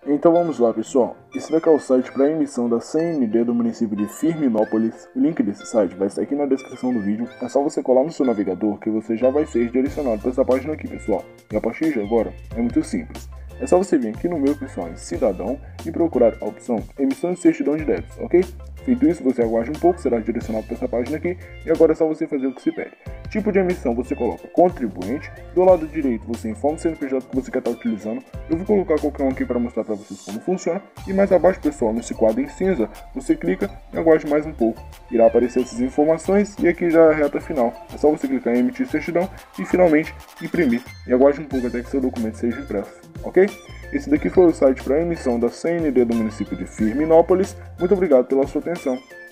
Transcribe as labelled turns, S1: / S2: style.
S1: Então vamos lá, pessoal. Esse daqui é o site para emissão da CND do município de Firminópolis. O link desse site vai estar aqui na descrição do vídeo. É só você colar no seu navegador que você já vai ser direcionado para essa página aqui, pessoal. E a partir de agora é muito simples. É só você vir aqui no meu, pessoal, em Cidadão e procurar a opção Emissão de Certidão de Débitos, ok? Feito isso, você aguarde um pouco, será direcionado para essa página aqui e agora é só você fazer o que se pede. Tipo de emissão, você coloca contribuinte, do lado direito você informa o CNPJ que você quer estar utilizando. Eu vou colocar qualquer um aqui para mostrar para vocês como funciona e mais abaixo, pessoal, nesse quadro em cinza, você clica e aguarde mais um pouco. Irá aparecer essas informações e aqui já é a reta final. É só você clicar em emitir certidão e finalmente imprimir e aguarde um pouco até que seu documento seja impresso, ok? Esse daqui foi o site para emissão da CND do município de Firminópolis. Muito obrigado pela sua atenção.